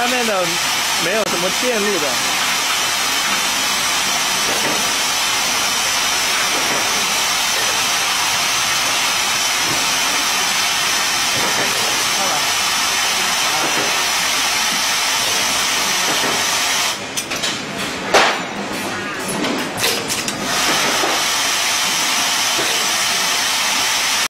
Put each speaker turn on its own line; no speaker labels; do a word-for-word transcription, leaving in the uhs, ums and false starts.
下面的没有什么电路的。